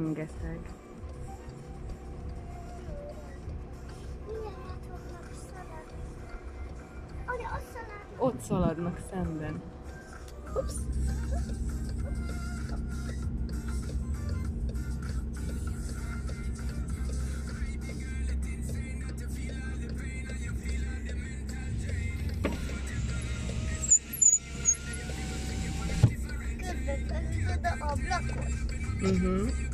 rengeteg. Ott szaladnak szemben. Ups. Körbek, az oda ablakos.